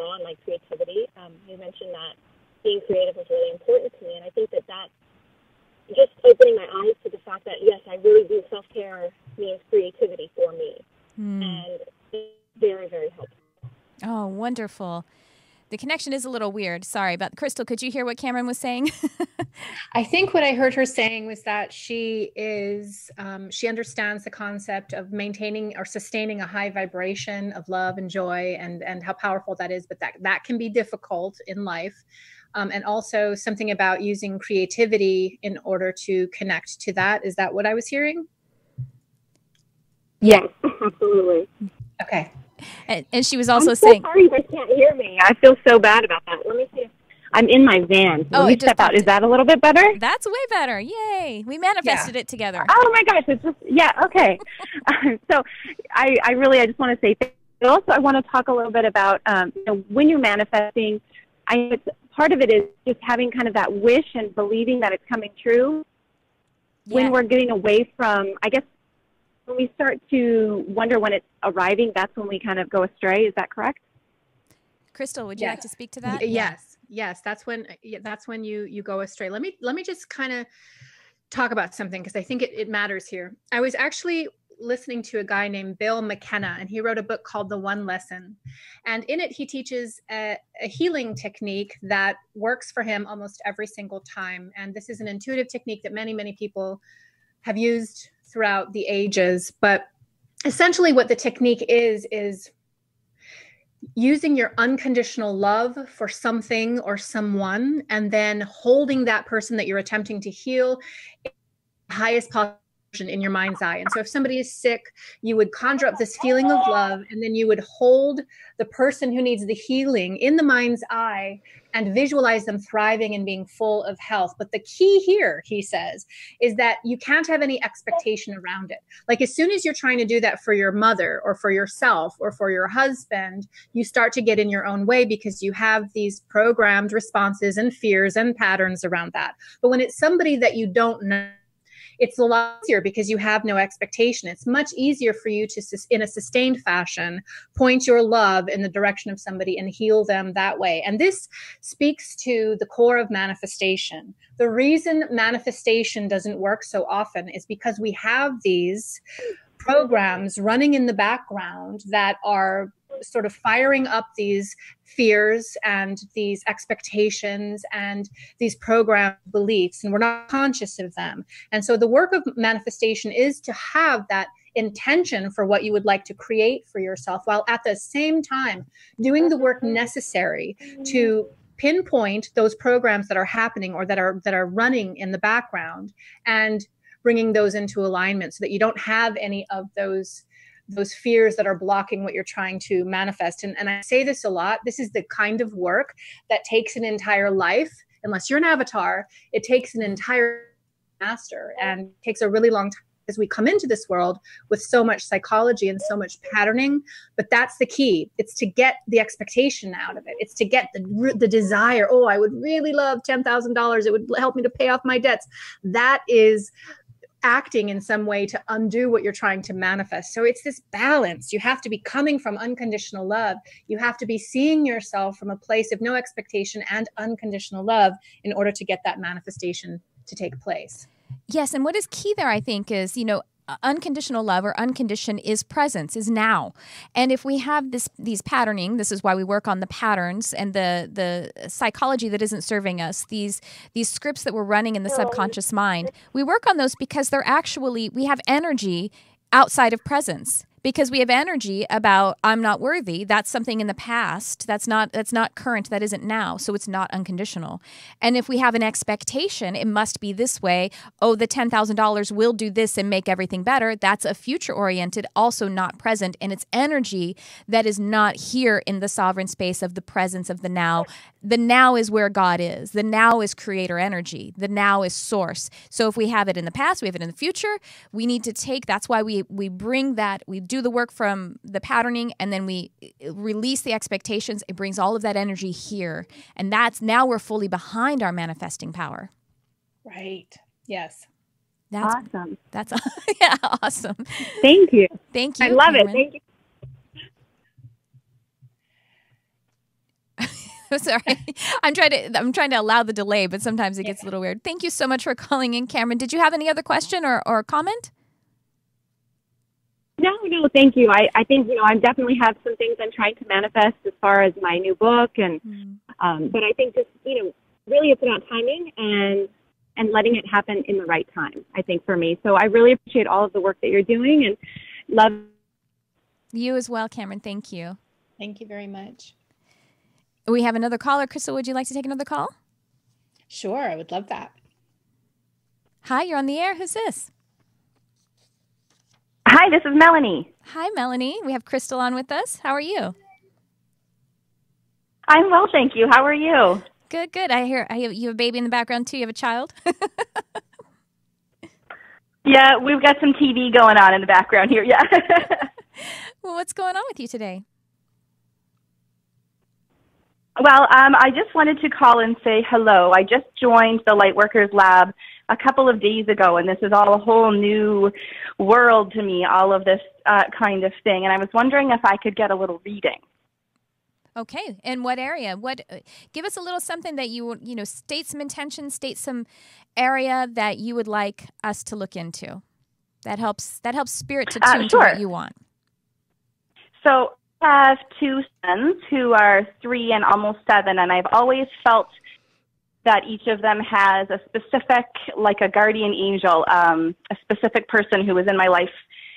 Speaker 3: draw on my creativity. You mentioned that being creative was really important to me, and I think that just opening my eyes to the fact that, yes, I really do self-care means creativity for me. And it's very, very helpful.
Speaker 1: Oh, wonderful. The connection is a little weird. Sorry, but Crystal, could you hear what Cameron was saying?
Speaker 2: I think what I heard her saying was that she understands the concept of maintaining or sustaining a high vibration of love and joy, and how powerful that is, but that can be difficult in life. And also something about using creativity in order to connect to that. Is that what I was hearing?
Speaker 3: Yes, absolutely.
Speaker 2: Okay.
Speaker 1: And she was also saying,
Speaker 3: sorry you guys can't hear me. I feel so bad about that. Let me see. I'm in my van. So let me step out. Is that a little bit better?
Speaker 1: That's way better. Yay. We manifested it together.
Speaker 3: Oh my gosh. It's just, okay. So I just want to say thank you. Also, I want to talk a little bit about, when you're manifesting, part of it is just having kind of that wish and believing that it's coming true. Yeah. When we're getting away from, I guess, when we start to wonder when it's arriving, that's when we kind of go astray. Is that correct?
Speaker 1: Crystal, would you like to speak to that?
Speaker 2: Yes. That's when you go astray. Let me just kind of talk about something, because I think it matters here. I was actually listening to a guy named Bill McKenna, and he wrote a book called The One Lesson. And in it, he teaches a healing technique that works for him almost every single time. And this is an intuitive technique that many, many people have used throughout the ages. But essentially what the technique is using your unconditional love for something or someone, and then holding that person that you're attempting to heal in the highest possible in your mind's eye. And so if somebody is sick, you would conjure up this feeling of love, and then you would hold the person who needs the healing in the mind's eye and visualize them thriving and being full of health. But the key here, he says, is that you can't have any expectation around it. Like, as soon as you're trying to do that for your mother or for yourself or for your husband, you start to get in your own way, because you have these programmed responses and fears and patterns around that. But when it's somebody that you don't know, it's a lot easier, because you have no expectation. It's much easier for you to, in a sustained fashion, point your love in the direction of somebody and heal them that way. And this speaks to the core of manifestation. The reason manifestation doesn't work so often is because we have these programs running in the background that are sort of firing up these fears and these expectations and these program beliefs, and we're not conscious of them. And so the work of manifestation is to have that intention for what you would like to create for yourself, while at the same time doing the work necessary to pinpoint those programs that are happening or that are running in the background, and bringing those into alignment so that you don't have any of those fears that are blocking what you're trying to manifest. And I say this a lot, this is the kind of work that takes an entire life. Unless you're an avatar, it takes an entire master, and takes a really long time, as we come into this world with so much psychology and so much patterning. But that's the key. It's to get the expectation out of it. It's to get the desire. Oh, I would really love $10,000. It would help me to pay off my debts. That is acting in some way to undo what you're trying to manifest. So it's this balance. You have to be coming from unconditional love. You have to be seeing yourself from a place of no expectation and unconditional love in order to get that manifestation to take place.
Speaker 1: Yes, and what is key there, I think, is, unconditional love or unconditioned is presence, is now. And if we have these patterning, this is why we work on the patterns and the psychology that isn't serving us, these scripts that we're running in the subconscious mind, we work on those because we have energy outside of presence. Because we have energy about I'm not worthy. That's something in the past. That's not current. That isn't now. So it's not unconditional. And if we have an expectation, it must be this way. Oh, the $10,000 will do this and make everything better. That's a future oriented, also not present. And it's energy that is not here in the sovereign space of the presence of the now. The now is where God is. The now is creator energy. The now is source. So if we have it in the past, we have it in the future. We need to that's why we bring that, we do the work from the patterning, and then we release the expectations. It brings all of that energy here. And now we're fully behind our manifesting power.
Speaker 2: Right. Yes.
Speaker 3: That's awesome.
Speaker 1: That's yeah, awesome.
Speaker 3: Thank you.
Speaker 1: Thank you.
Speaker 3: I love
Speaker 1: Cameron.
Speaker 3: it. Thank you.
Speaker 1: Sorry. I'm trying to allow the delay, but sometimes it gets a little weird. Thank you so much for calling in, Cameron. Did you have any other question or comment?
Speaker 3: No, thank you. I think, I definitely have some things I'm trying to manifest as far as my new book. And, but I think just, really it's about timing and letting it happen in the right time, I think, for me. So I really appreciate all of the work that you're doing and love
Speaker 1: you as well, Cameron. Thank you.
Speaker 2: Thank you very much.
Speaker 1: We have another caller. Crystal, would you like to take another call?
Speaker 2: Sure, I would love that.
Speaker 1: Hi, you're on the air. Who's this?
Speaker 4: Hi, this is Melanie.
Speaker 1: Hi, Melanie. We have Crystal on with us. How are you?
Speaker 4: I'm well, thank you. How are you?
Speaker 1: Good. I hear you have a baby in the background, too. You have a child?
Speaker 4: Yeah, we've got some TV going on in the background here, yeah.
Speaker 1: Well, what's going on with you today?
Speaker 4: Well, I just wanted to call and say hello. I just joined the Lightworkers Lab a couple of days ago, and this is all a whole new world to me, all of this kind of thing. And I was wondering if I could get a little reading.
Speaker 1: Okay. And what area? Give us a little something that state some intention, state some area that you would like us to look into. That helps spirit to tune to what you want.
Speaker 4: So I have two sons who are 3 and almost 7, and I've always felt that each of them has a specific, like a guardian angel, a specific person who was in my life,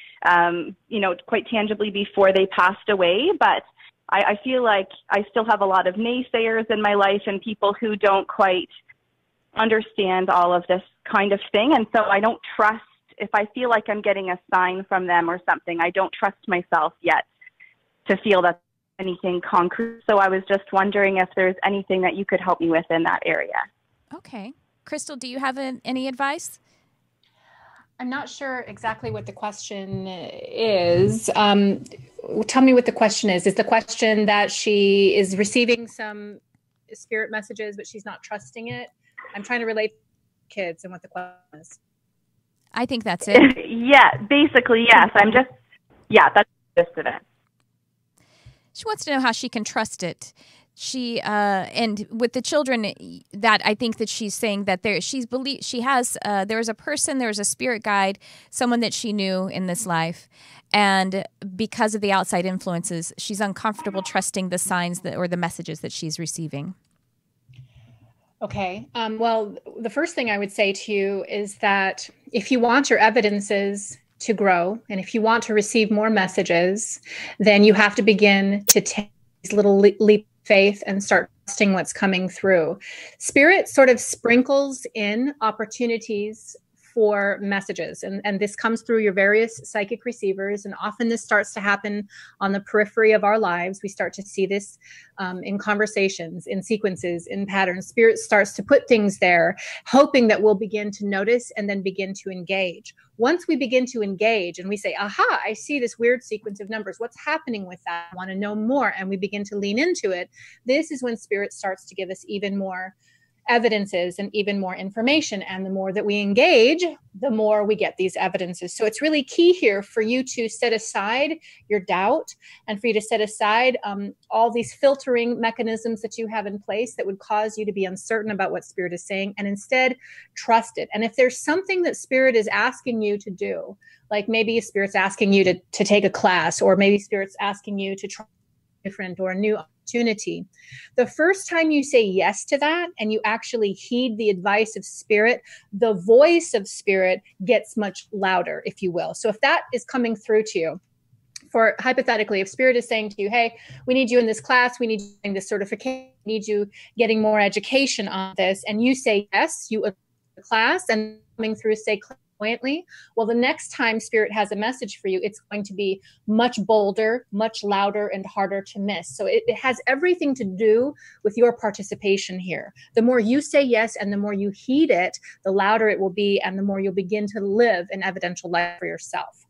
Speaker 4: quite tangibly before they passed away. But I feel like I still have a lot of naysayers in my life and people who don't quite understand all of this kind of thing. And so I don't trust, if I feel like I'm getting a sign from them or something, I don't trust myself yet to feel that anything concrete. So I was just wondering if there's anything that you could help me with in that area.
Speaker 1: Okay. Crystal, do you have any advice?
Speaker 2: I'm not sure exactly what the question is. Tell me what the question is. Is the question that she is receiving some spirit messages, but she's not trusting it? I'm trying to relate to kids and what the question is.
Speaker 1: I think that's it.
Speaker 4: Yeah, basically, yes. That's the gist of it.
Speaker 1: She wants to know how she can trust it. She and with the children, that I think that she's saying that there is a person, there is a spirit guide, someone that she knew in this life, and because of the outside influences, she's uncomfortable trusting the signs or the messages that she's receiving.
Speaker 2: Okay. Well, the first thing I would say to you is that if you want your evidences to grow, and if you want to receive more messages, then you have to begin to take these little leap of faith and start trusting what's coming through. Spirit sort of sprinkles in opportunities for messages, and this comes through your various psychic receivers, and often this starts to happen on the periphery of our lives. We start to see this in conversations, in sequences, in patterns. Spirit starts to put things there, hoping that we'll begin to notice and then begin to engage. Once we begin to engage and we say, aha, I see this weird sequence of numbers. What's happening with that? I want to know more. And we begin to lean into it. This is when Spirit starts to give us even more evidences and even more information. And the more that we engage, the more we get these evidences. So it's really key here for you to set aside your doubt and for you to set aside all these filtering mechanisms that you have in place that would cause you to be uncertain about what Spirit is saying, and instead trust it. And if there's something that Spirit is asking you to do, like maybe Spirit's asking you to take a class, or maybe Spirit's asking you to try different or a new opportunity. The first time you say yes to that and you actually heed the advice of Spirit, the voice of Spirit gets much louder, if you will. So if that is coming through to you, for hypothetically, if Spirit is saying to you, hey, we need you in this class, we need you in this certification, we need you getting more education on this, and you say yes, you attend the class, and coming through say clairvoyantly, well, the next time Spirit has a message for you, it's going to be much bolder, much louder, and harder to miss. So it has everything to do with your participation here. The more you say yes and the more you heed it, the louder it will be, and the more you'll begin to live an evidential life for yourself.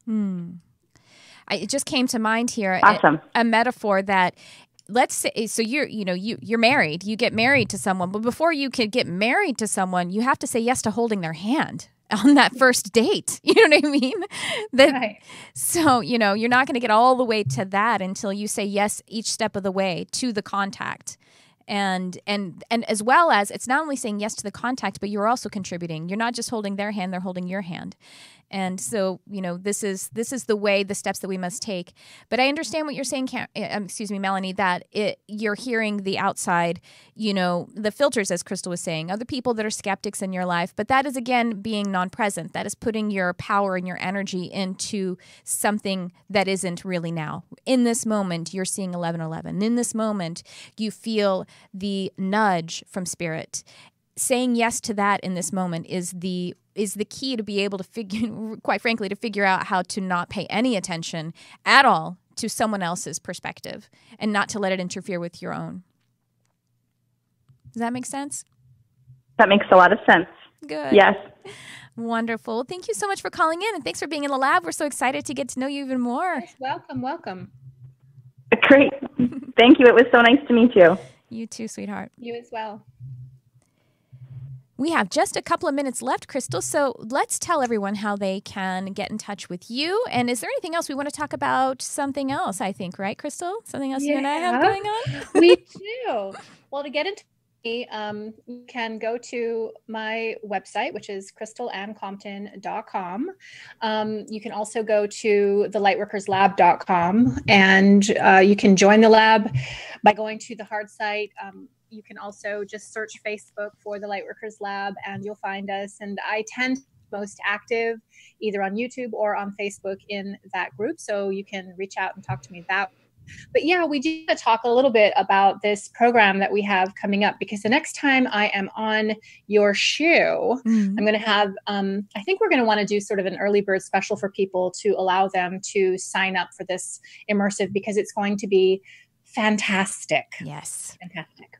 Speaker 1: It just came to mind here.
Speaker 4: Awesome.
Speaker 1: A metaphor that, let's say, so you're married, you get married to someone, but before you can get married to someone, you have to say yes to holding their hand on that first date. You know what I mean?
Speaker 2: Right.
Speaker 1: So, you're not going to get all the way to that until you say yes each step of the way to the contact. And as well as, it's not only saying yes to the contact, but you're also contributing. You're not just holding their hand, they're holding your hand. And so, this is the way, the steps that we must take. But I understand what you're saying, Melanie, that you're hearing the outside, the filters, as Crystal was saying, other people that are skeptics in your life. But that is, again, being non-present. That is putting your power and your energy into something that isn't really now. In this moment, you're seeing 11:11. In this moment, you feel the nudge from Spirit. Saying yes to that in this moment is the key to be able to figure out how to not pay any attention at all to someone else's perspective and not to let it interfere with your own. Does that make sense?
Speaker 4: That makes a lot of sense.
Speaker 1: Good.
Speaker 4: Yes.
Speaker 1: Wonderful. Thank you so much for calling in, and thanks for being in the lab. We're so excited to get to know you even more.
Speaker 2: Yes, welcome.
Speaker 4: Great. Thank you. It was so nice to meet you.
Speaker 1: You too, sweetheart.
Speaker 2: You as well.
Speaker 1: We have just a couple of minutes left, Crystal, so let's tell everyone how they can get in touch with you. And is there anything else we want to talk about? Something else, I think, right, Crystal? Something else you and I have going on?
Speaker 2: We do. Well, to get into me, you can go to my website, which is crystalannecompton.com. You can also go to thelightworkerslab.com, and you can join the lab by going to the hard site. You can also just search Facebook for the Lightworkers Lab and you'll find us. And I tend to be most active either on YouTube or on Facebook in that group. So you can reach out and talk to me that way. But yeah, we do want to talk a little bit about this program that we have coming up, because the next time I am on your show, I'm going to have, I think we're going to want to do sort of an early bird special for people to allow them to sign up for this immersive, because it's going to be fantastic.
Speaker 1: Yes.
Speaker 2: Fantastic.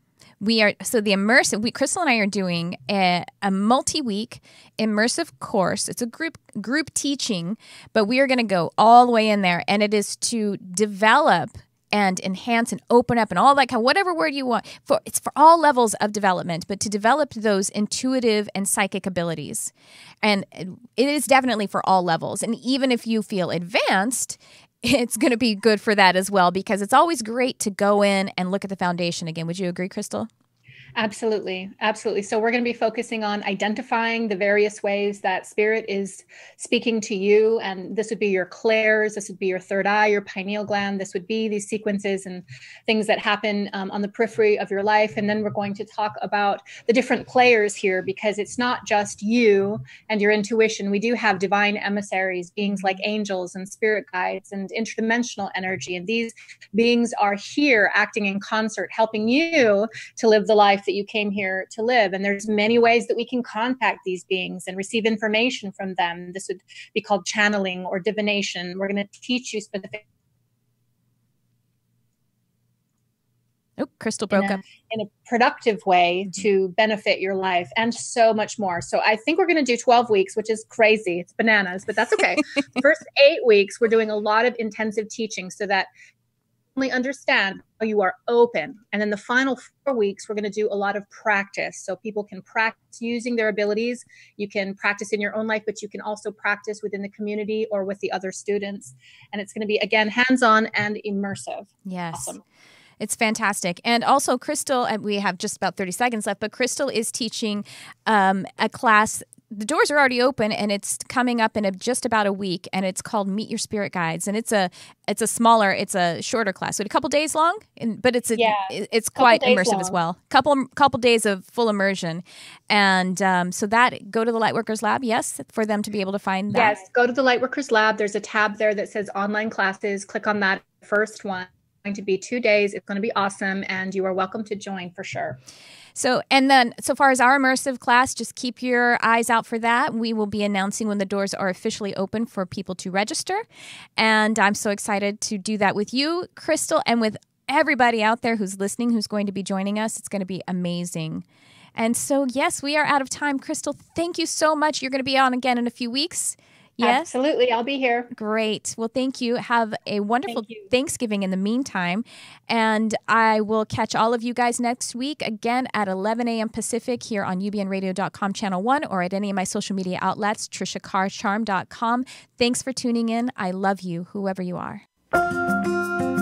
Speaker 1: Crystal and I are doing a multi-week immersive course. It's a group teaching, but we are going to go all the way in there, and it is to develop and enhance and open up and all that whatever word you want. It's for all levels of development, but to develop those intuitive and psychic abilities. And it is definitely for all levels. And even if you feel advanced, it's going to be good for that as well, because it's always great to go in and look at the foundation again. Would you agree, Crystal?
Speaker 2: Absolutely. Absolutely. So we're going to be focusing on identifying the various ways that Spirit is speaking to you. And this would be your clairs. This would be your third eye, your pineal gland. This would be these sequences and things that happen on the periphery of your life. And then we're going to talk about the different players here, because it's not just you and your intuition. We do have divine emissaries, beings like angels and spirit guides and interdimensional energy. And these beings are here acting in concert, helping you to live the life that you came here to live. And there's many ways that we can contact these beings and receive information from them. This would be called channeling or divination. We're going to teach you specific.
Speaker 1: Oh, Crystal broke up.
Speaker 2: In a productive way to benefit your life, and so much more. So I think we're going to do 12 weeks, which is crazy. It's bananas, but that's okay. First 8 weeks, we're doing a lot of intensive teaching so that you understand how you are open. And then the final 4 weeks, we're going to do a lot of practice. So people can practice using their abilities. You can practice in your own life, but you can also practice within the community or with the other students. And it's going to be, again, hands-on and immersive.
Speaker 1: Yes.
Speaker 2: Awesome.
Speaker 1: It's fantastic. And also Crystal, and we have just about 30 seconds left, but Crystal is teaching a class. The doors are already open, and it's coming up in just about a week, and it's called Meet Your Spirit Guides. And it's a shorter class. So a couple days long, but it's quite immersive as well. Couple days of full immersion. And so that, go to the Lightworkers Lab, yes, for them to be able to find that.
Speaker 2: Yes, go to the Lightworkers Lab. There's a tab there that says online classes. Click on that first one. It's going to be 2 days. It's going to be awesome, and you are welcome to join for sure.
Speaker 1: So, and then so far as our immersive class, just keep your eyes out for that. We will be announcing when the doors are officially open for people to register. And I'm so excited to do that with you, Crystal, and with everybody out there who's listening, who's going to be joining us. It's going to be amazing. And so, yes, we are out of time. Crystal, thank you so much. You're going to be on again in a few weeks. Yes?
Speaker 2: Absolutely. I'll be here.
Speaker 1: Great. Well, thank you. Have a wonderful Thanksgiving in the meantime. And I will catch all of you guys next week again at 11 a.m. Pacific here on ubnradio.com channel 1 or at any of my social media outlets, TriciaCarrCharm.com. Thanks for tuning in. I love you, whoever you are.